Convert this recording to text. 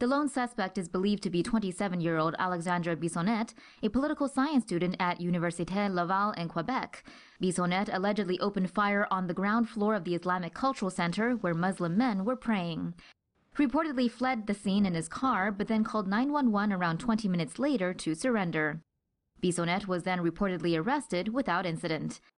The lone suspect is believed to be 27-year-old Alexandre Bissonnette, a political science student at Université Laval in Quebec. Bissonnette allegedly opened fire on the ground floor of the Islamic Cultural Center where Muslim men were praying. He reportedly fled the scene in his car, but then called 911 around 20 minutes later to surrender. Bissonnette was then reportedly arrested without incident.